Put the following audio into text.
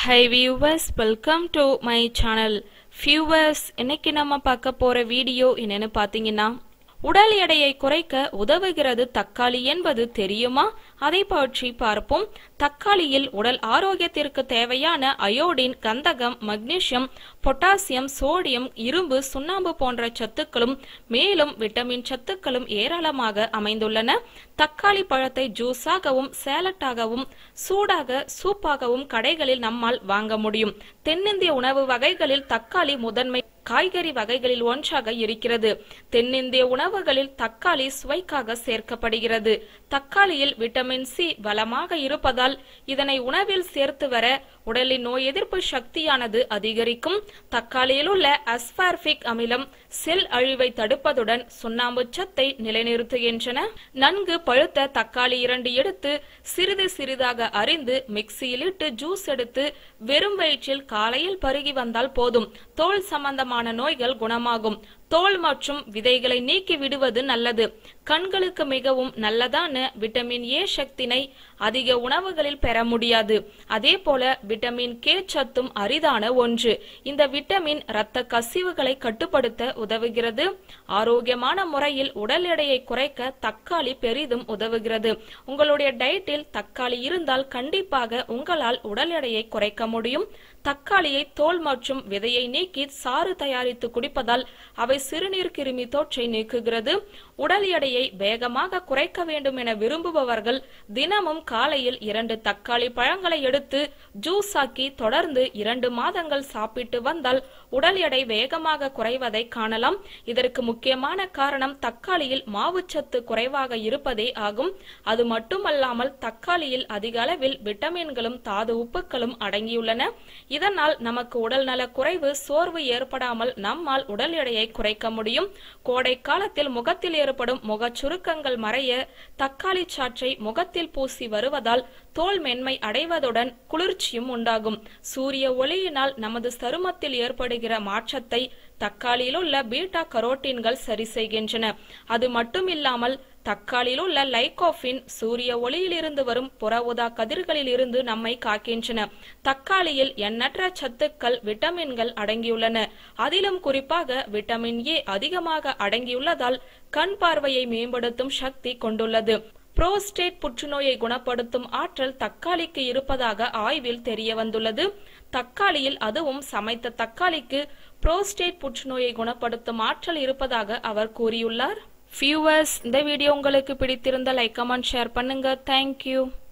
Hi viewers, welcome to my channel. Viewers, இன்னைக்கு நம்ம பார்க்க போற வீடியோ என்னன்னு பாத்தீங்கன்னா, உடல் எடையை குறைக்க உதவுகிறது தக்காளி என்பது தெரியுமா? அதை பற்றி பார்ப்போம். தக்காளியில் உடல் ஆரோக்கியத்திற்கு தேவையான அயோடின், கந்தகம், மக்னீசியம், பொட்டாசியம், சோடியம், இரும்பு, சுண்ணாம்பு போன்ற சத்துக்களும் மேலும் விட்டமின் சத்துக்களும் ஏராளமாக அமைந்துள்ளன. தக்காளி பழத்தை ஜூஸாகவும் சேலட்டாகவும் சூடாக சூப்பாகவும் கடைகளில் நம்மால் வாங்க முடியும். தென்னிந்திய உணவு வகைகளில் தக்காளி முதன்மை காய்கறி வகைகளில் ஒன்றாக இருக்கிறது. தென்னிந்திய உணவுகளில் தக்காளி சுவைக்காக சேர்க்கப்படுகிறது. தக்காளியில் விட்டமின் சி பலமாக இருப்பதால் இதனை உணவில் சேர்த்து வர உடலின் நோய் எதிர்ப்பு சக்தியானது அதிகரிக்கும். தக்காளியில் உள்ள அஸ்பார்பிக் அமிலம் செல் அழிவை தடுப்பதுடன் சுண்ணாம்பு சத்தை நிலைநிறுத்துகின்றன. நன்கு பழுத்த தக்காளி 2 எடுத்து சிறிது சிறிதாக அரிந்து மிக்சியில் இட்டு ஜூஸ் எடுத்து வெறும் வயிற்றில் காலையில் பருகி வந்தால் போதும். தோல் சம்பந்தமான நோய்கள் குணமாகும். தோல் மற்றும் விதைகளை நீக்கி விடுவது நல்லது. கண்களுக்கு மிகவும் நல்லதான விட்டமின் ஏ சக்தினை அதிக உணவுகளில் பெற முடியாது. அதே போல விட்டமின் கே சத்தும் அரிதான ஒன்று. இந்த விட்டமின் இரத்த கசிவுகளை கட்டுப்படுத்த உதவுகிறது. ஆரோக்கியமான முறையில் உடல் எடையை குறைக்க தக்காளி பெரிதும் உதவுகிறது. உங்களுடைய டயட்டில் தக்காளி இருந்தால் கண்டிப்பாக உங்களால் உடல் எடையை குறைக்க முடியும். தக்காளியை தோல் மற்றும் விதையை நீக்கி சாறு தயாரித்து குடிப்பதால் அவை சிறுநீர் கிருமி தொற்றை நீக்குகிறது. உடல் எடையை வேகமாக குறைக்க வேண்டும் என விரும்புபவர்கள் தினமும் காலையில் 2 தக்காளி பழங்களை எடுத்து ஜூஸ் ஆக்கி தொடர்ந்து 2 மாதங்கள் சாப்பிட்டு வந்தால் உடல் எடை வேகமாக குறைவதை காணலாம். இதற்கு முக்கியமான காரணம் தக்காளியில் மாவுச்சத்து குறைவாக இருப்பதே ஆகும். அது மட்டுமல்லாமல் தக்காளியில் அதிக அளவில் விட்டமின்களும் தாது உப்புக்களும் அடங்கியுள்ளன. இதனால் நமக்கு உடல் நல குறைவு, சோர்வு ஏற்படாமல் நம்மால் உடல் எடையை குறைக்க முடியும். கோடை காலத்தில் முகத்தில் ஏற்படும் முக சுருக்கங்கள் மறைய தக்காளி சாற்றை முகத்தில் பூசி வருவதால் தோல் மென்மை அடைவதுடன் குளிர்ச்சியும் உண்டாகும். சூரிய ஒளியினால் நமது சருமத்தில் ஏற்படுகிற மாற்றத்தை தக்காளியில் உள்ள பீட்டா கரோட்டின்கள் சரி செய்கின்றன. அது மட்டுமில்லாமல் தக்காளியில் உள்ள லைகோபின் சூரிய ஒளியில் இருந்து வரும் புற ஊதா கதிர்களில் இருந்து நம்மை காக்கின்றன. தக்காளியில் எண்ணற்ற சத்துக்கள், விட்டமின்கள் அடங்கியுள்ளன. அதிலும் குறிப்பாக விட்டமின் ஏ அதிகமாக அடங்கியுள்ளதால் கண் பார்வையை மேம்படுத்தும் சக்தி கொண்டுள்ளது. புரோஸ்டேட் புற்றுநோயை குணப்படுத்தும் ஆற்றல் தக்காளிக்கு இருப்பதாக ஆய்வில் தெரிய வந்துள்ளது. தக்காளியில், அதுவும் சமைத்த தக்காளிக்கு புரோஸ்டேட் புற்றுநோயை குணப்படுத்தும் ஆற்றல் இருப்பதாக அவர் கூறியுள்ளார். வியூவர்ஸ், இந்த வீடியோ உங்களுக்கு பிடித்திருந்தால் லைக், கமெண்ட், ஷேர் பண்ணுங்க. தேங்க்யூ.